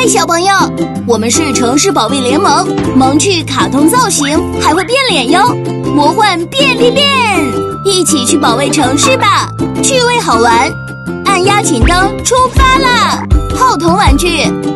嗨，小朋友，我们是城市保卫联盟，萌趣卡通造型，还会变脸哟！魔幻便利店，一起去保卫城市吧，趣味好玩。按压请灯，出发啦！浩童玩具。